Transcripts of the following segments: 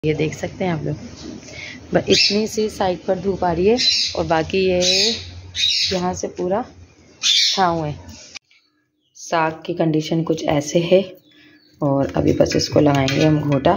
ये देख सकते हैं आप लोग, बस इतनी सी साइड पर धूप आ रही है और बाकी ये यहाँ से पूरा छाँव है। साग की कंडीशन कुछ ऐसे है और अभी बस इसको लगाएंगे हम घोटा।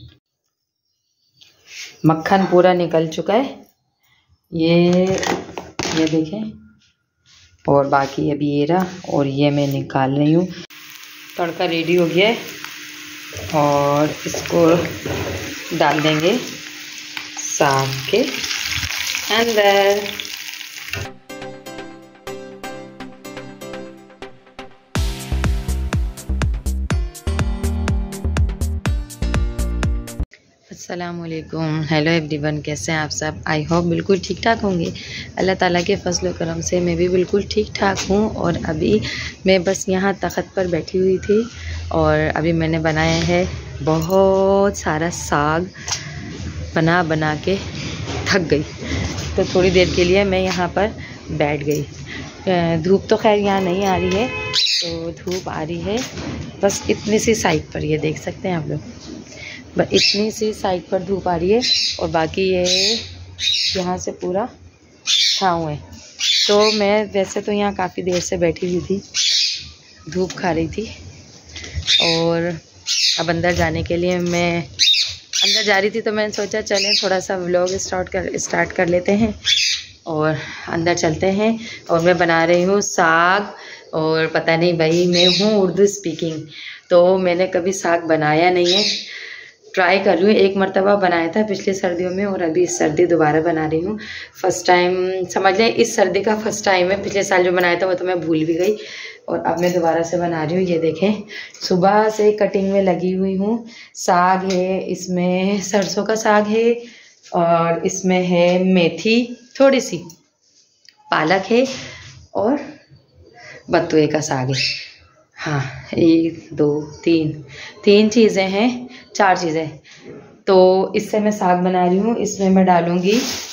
मक्खन पूरा निकल चुका है, ये देखें, और बाकी अभी ये रहा और ये मैं निकाल रही हूँ। तड़का रेडी हो गया है और इसको डाल देंगे साग के अंदर। अस्सलामुअलैकुम, हेलो एवरीवन, कैसे हैं आप सब? आई होप बिल्कुल ठीक ठाक होंगे। अल्लाह ताला के फजल करम से मैं भी बिल्कुल ठीक ठाक हूँ। और अभी मैं बस यहाँ तख्त पर बैठी हुई थी और अभी मैंने बनाया है बहुत सारा साग, बना बना के थक गई, तो थोड़ी देर के लिए मैं यहाँ पर बैठ गई। धूप तो खैर यहाँ नहीं आ रही है, तो धूप आ रही है बस इतनी सी साइड पर, ये देख सकते हैं आप लोग, बस इतनी सी साइड पर धूप आ रही है और बाकी ये यहाँ से पूरा छाँव है। तो मैं वैसे तो यहाँ काफ़ी देर से बैठी हुई थी, धूप खा रही थी और अब अंदर जाने के लिए मैं अंदर जा रही थी, तो मैंने सोचा चलें थोड़ा सा व्लॉग स्टार्ट कर लेते हैं और अंदर चलते हैं। और मैं बना रही हूँ साग, और पता नहीं भाई, मैं हूँ उर्दू स्पीकिंग, तो मैंने कभी साग बनाया नहीं है, ट्राई कर रही हूँ। एक मरतबा बनाया था पिछली सर्दियों में और अभी इस सर्दी दोबारा बना रही हूँ। फ़र्स्ट टाइम समझ लें, इस सर्दी का फ़र्स्ट टाइम है। पिछले साल जो बनाया था वो तो मैं भूल भी गई और अब मैं दोबारा से बना रही हूँ। ये देखें, सुबह से कटिंग में लगी हुई हूँ। साग है, इसमें सरसों का साग है और इसमें है मेथी, थोड़ी सी पालक है और बथुए का साग है। हाँ, 1 2 3 चीज़ें हैं, 4 चीज़ें। तो इससे मैं साग बना रही हूँ। इसमें मैं डालूँगी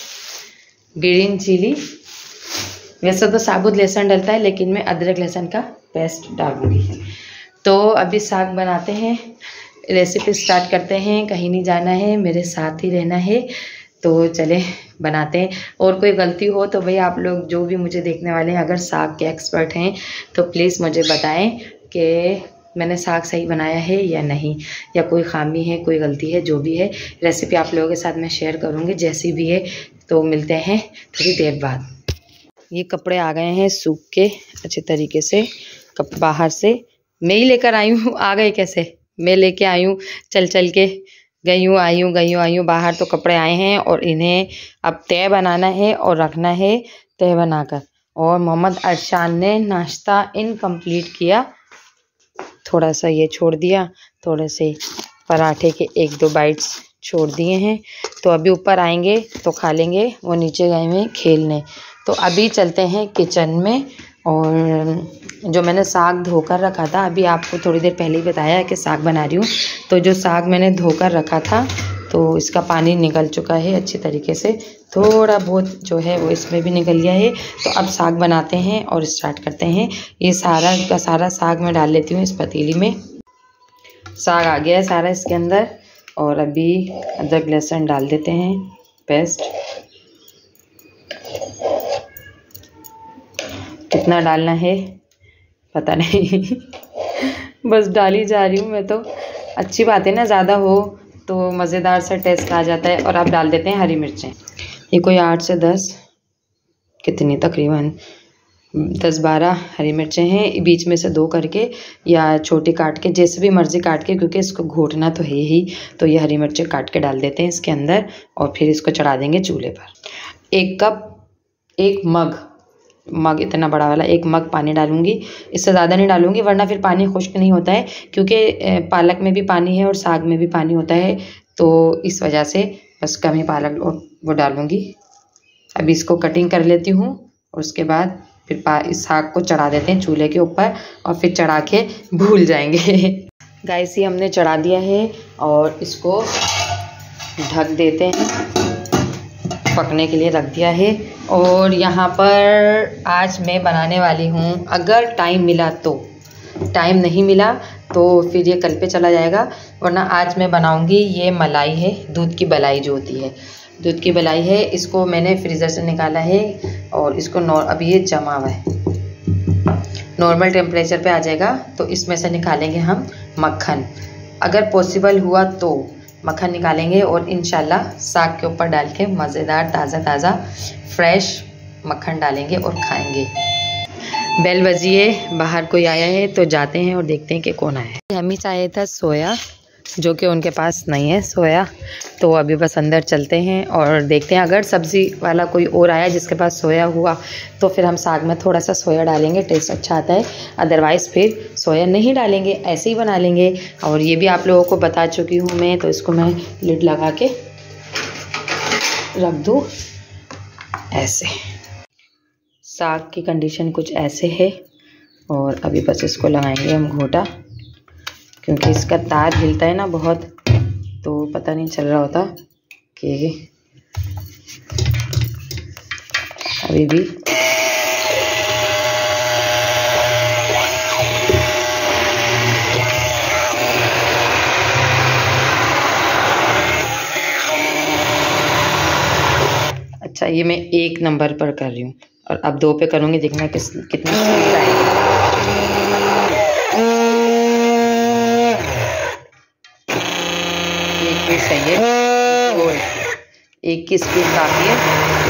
ग्रीन चिली, वैसे तो साबुत लहसुन डलता है लेकिन मैं अदरक लहसुन का पेस्ट डालूँगी। तो अभी साग बनाते हैं, रेसिपी स्टार्ट करते हैं। कहीं नहीं जाना है, मेरे साथ ही रहना है, तो चले बनाते हैं। और कोई गलती हो तो भाई आप लोग जो भी मुझे देखने वाले हैं, अगर साग के एक्सपर्ट हैं तो प्लीज़ मुझे बताएं कि मैंने साग सही बनाया है या नहीं, या कोई खामी है, कोई गलती है, जो भी है रेसिपी आप लोगों के साथ मैं शेयर करूँगी जैसी भी है। तो मिलते हैं थोड़ी देर बाद। ये कपड़े आ गए हैं सूख के अच्छे तरीके से, बाहर से मैं ही लेकर आई हूँ। आ गए कैसे? मैं लेके आई हूँ, चल के गई हूँ। बाहर तो कपड़े आए हैं और इन्हें अब तय बनाना है और रखना है तय बनाकर। और मोहम्मद अरशान ने नाश्ता इनकम्प्लीट किया, थोड़ा सा ये छोड़ दिया, थोड़े से पराठे के 1-2 बाइट्स छोड़ दिए हैं। तो अभी ऊपर आएंगे तो खा लेंगे, वो नीचे गए हुए खेलने। तो अभी चलते हैं किचन में। और जो मैंने साग धोकर रखा था, अभी आपको थोड़ी देर पहले ही बताया है कि साग बना रही हूँ, तो जो साग मैंने धोकर रखा था तो इसका पानी निकल चुका है अच्छी तरीके से, थोड़ा बहुत जो है वो इसमें भी निकल गया है। तो अब साग बनाते हैं और स्टार्ट करते हैं। ये सारा का सारा साग मैं डाल लेती हूँ इस पतीली में। साग आ गया है सारा इसके अंदर और अभी अदरक लहसुन डाल देते हैं पेस्ट। कितना डालना है पता नहीं बस डाली जा रही हूँ मैं तो। अच्छी बात है ना, ज़्यादा हो तो मज़ेदार सा टेस्ट आ जाता है। और अब डाल देते हैं हरी मिर्चें। ये कोई 8 से 10, कितनी तकरीबन 10-12 हरी मिर्चें हैं, बीच में से 2 करके या छोटी काट के, जैसे भी मर्ज़ी काट के, क्योंकि इसको घोटना तो है ही। तो ये हरी मिर्चें काट के डाल देते हैं इसके अंदर और फिर इसको चढ़ा देंगे चूल्हे पर। 1 कप, 1 मग इतना बड़ा वाला 1 मग पानी डालूंगी। इससे ज़्यादा नहीं डालूंगी वरना फिर पानी खुश्क नहीं होता है, क्योंकि पालक में भी पानी है और साग में भी पानी होता है, तो इस वजह से बस कम ही पालक वो डालूंगी। अभी इसको कटिंग कर लेती हूँ और उसके बाद फिर इस साग को चढ़ा देते हैं चूल्हे के ऊपर और फिर चढ़ा के भूल जाएंगे। गाइस, ये हमने चढ़ा दिया है और इसको ढक देते हैं, पकने के लिए रख दिया है। और यहाँ पर आज मैं बनाने वाली हूँ, अगर टाइम मिला तो, टाइम नहीं मिला तो फिर ये कल पे चला जाएगा। वरना आज मैं बनाऊंगी, ये मलाई है, दूध की बलाई जो होती है, दूध की बलाई है। इसको मैंने फ्रीज़र से निकाला है और इसको अभी ये जमा हुआ है, नॉर्मल टेम्परेचर पे आ जाएगा। तो इसमें से निकालेंगे हम मक्खन, अगर पॉसिबल हुआ तो मक्खन निकालेंगे और इंशाल्लाह साग के ऊपर डाल के मज़ेदार ताज़ा फ्रेश मक्खन डालेंगे और खाएंगे। बेल बजी है, बाहर कोई आया है तो जाते हैं और देखते हैं कि कौन आया है। हमें चाहिए था सोया, जो कि उनके पास नहीं है सोया, तो अभी बस अंदर चलते हैं और देखते हैं। अगर सब्ज़ी वाला कोई और आया जिसके पास सोया हुआ तो फिर हम साग में थोड़ा सा सोया डालेंगे, टेस्ट अच्छा आता है। अदरवाइज़ फिर सोया नहीं डालेंगे, ऐसे ही बना लेंगे। और ये भी आप लोगों को बता चुकी हूँ मैं, तो इसको मैं लिड लगा के रख दूँ ऐसे। साग की कंडीशन कुछ ऐसे है और अभी बस इसको लगाएंगे हम घोटा, क्योंकि इसका तार हिलता है ना बहुत, तो पता नहीं चल रहा होता कि अभी भी अच्छा। ये मैं 1 नंबर पर कर रही हूँ और अब 2 पे करूँगी, देखना कितना स्पीड आएगा। सही है, वो 1 की स्पीड काफ़ी है।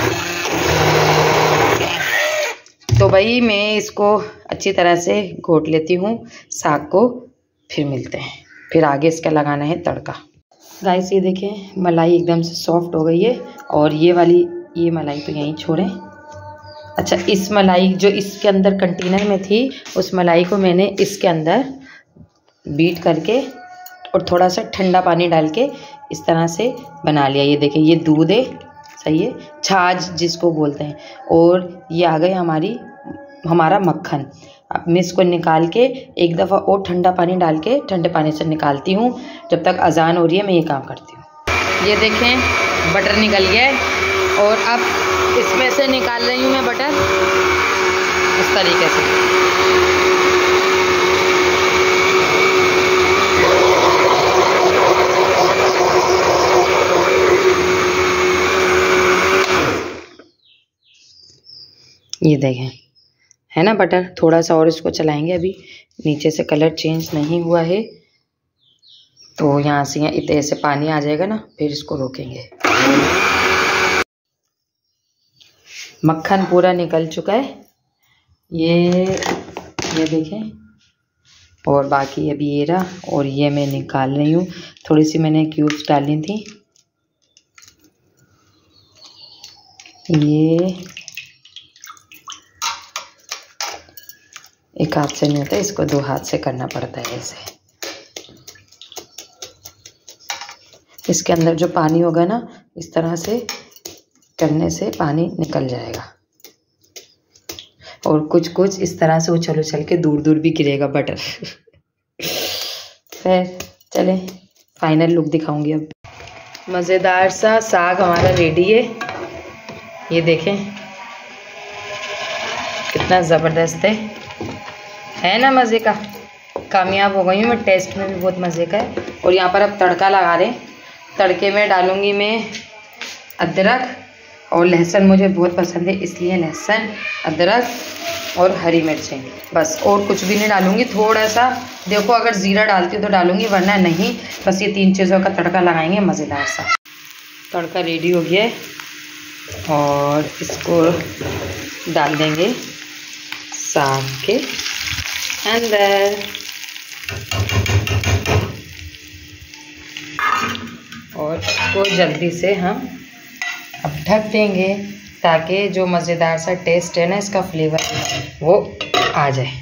तो भाई मैं इसको अच्छी तरह से घोट लेती हूँ साग को, फिर मिलते हैं। फिर आगे इसका लगाना है तड़का। गाइस ये देखें, मलाई एकदम से सॉफ्ट हो गई है और ये मलाई तो यहीं छोड़ें। अच्छा, इस मलाई जो इसके अंदर कंटेनर में थी, उस मलाई को मैंने इसके अंदर बीट करके और थोड़ा सा ठंडा पानी डाल के इस तरह से बना लिया। ये देखिए, ये दूध है, सही है, छाछ जिसको बोलते हैं। और ये आ गई हमारा मक्खन। अब मैं इसको निकाल के एक दफ़ा और ठंडा पानी डाल के ठंडे पानी से निकालती हूँ। जब तक अजान हो रही है मैं ये काम करती हूँ। ये देखें, बटर निकल गया है और अब इसमें से निकाल रही हूँ मैं बटर इस तरीके से। ये देखें, है ना बटर। थोड़ा सा और इसको चलाएंगे, अभी नीचे से कलर चेंज नहीं हुआ है, तो यहाँ से इतने से पानी आ जाएगा ना, फिर इसको रोकेंगे। मक्खन पूरा निकल चुका है, ये देखें। और बाकी अभी ये रहा, और ये मैं निकाल रही हूँ। थोड़ी सी मैंने क्यूब्स डाली थी। ये एक हाथ से नहीं होता, इसको 2 हाथ से करना पड़ता है ऐसे। इसके अंदर जो पानी होगा ना, इस तरह से करने से पानी निकल जाएगा। और कुछ इस तरह से उछल के दूर दूर भी गिरेगा बटर। फिर चले फाइनल लुक दिखाऊंगी अब। मज़ेदार सा साग हमारा रेडी है। ये देखें कितना ज़बरदस्त है ना, मज़े का। कामयाब हो गई हूँ मैं, टेस्ट में भी बहुत मज़े का है। और यहाँ पर अब तड़का लगा रहे हैं। तड़के में डालूँगी मैं अदरक और लहसुन, मुझे बहुत पसंद है इसलिए लहसुन, अदरक और हरी मिर्चें, बस। और कुछ भी नहीं डालूँगी। थोड़ा सा देखो, अगर ज़ीरा डालती हूँ तो डालूँगी, वरना नहीं। बस ये 3 चीज़ों का तड़का लगाएंगे मज़ेदार सा। तड़का रेडी हो गया है और इसको डाल देंगे साग के अंदर। और इसको जल्दी से हम अब ढक देंगे, ताकि जो मज़ेदार सा टेस्ट है ना, इसका फ्लेवर वो आ जाए।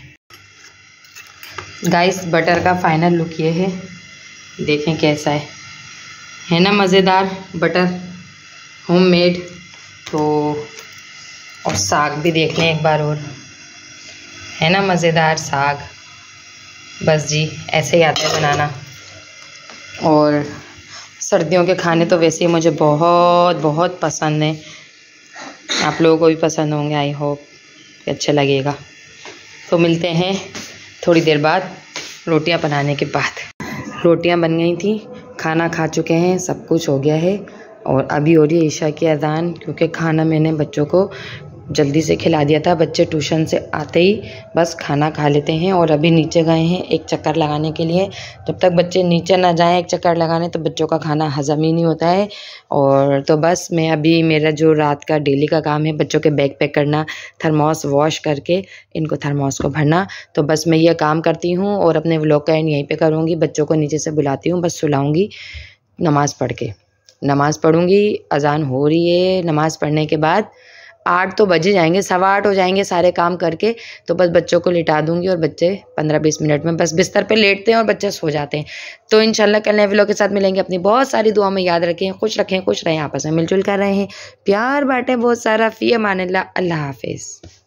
गाइस बटर का फाइनल लुक ये है, देखें कैसा है ना मज़ेदार बटर, होममेड। तो और साग भी देख लें एक बार, और है ना मज़ेदार साग। बस जी, ऐसे ही आता है बनाना। और सर्दियों के खाने तो वैसे ही मुझे बहुत बहुत पसंद हैं, आप लोगों को भी पसंद होंगे। आई होप कि अच्छा लगेगा। तो मिलते हैं थोड़ी देर बाद रोटियां बनाने के बाद। रोटियां बन गई थी, खाना खा चुके हैं, सब कुछ हो गया है और अभी हो रही है ईशा की अज़ान, क्योंकि खाना मैंने बच्चों को जल्दी से खिला दिया था। बच्चे ट्यूशन से आते ही बस खाना खा लेते हैं और अभी नीचे गए हैं एक चक्कर लगाने के लिए। जब तक बच्चे नीचे ना जाएं एक चक्कर लगाने तो बच्चों का खाना हज़म ही नहीं होता है। और तो बस मैं अभी, मेरा जो रात का डेली का काम है बच्चों के बैग पैक करना, थर्मोस वॉश करके इनको थर्मोस को भरना, तो बस मैं ये काम करती हूँ और अपने व्लॉग का एंड यहीं पे करूँगी। बच्चों को नीचे से बुलाती हूँ, बस सुलाऊँगी नमाज़ पढ़ के। नमाज़ पढ़ूँगी, अज़ान हो रही है, नमाज़ पढ़ने के बाद 8 तो बजे जाएंगे, 8:15 हो जाएंगे सारे काम करके, तो बस बच्चों को लिटा दूंगी और बच्चे 15-20 मिनट में बस बिस्तर पे लेटते हैं और बच्चे सो जाते हैं। तो इंशाल्लाह कल नए व्लॉग के साथ मिलेंगे। अपनी बहुत सारी दुआ में याद रखें, खुश रखें, खुश रहें, आपस में मिलजुल कर रहे हैं, प्यार बांटें बहुत सारा। फ़ी अमानिल्लाह, अल्लाह हाफिज़।